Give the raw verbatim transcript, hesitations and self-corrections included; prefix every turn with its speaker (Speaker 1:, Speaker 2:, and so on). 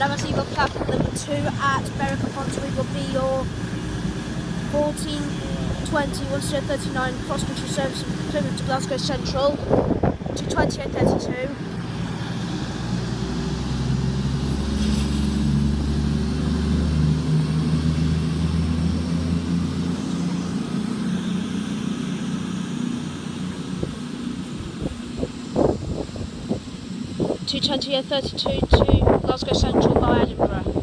Speaker 1: Another Eagle platform number two at Berwick upon Tweed will be your fourteen twenty, one zero thirty-nine cross country service from Plymouth to Glasgow Central to twenty-eight thirty-two. two twenty thirty-two to Glasgow Central via Edinburgh.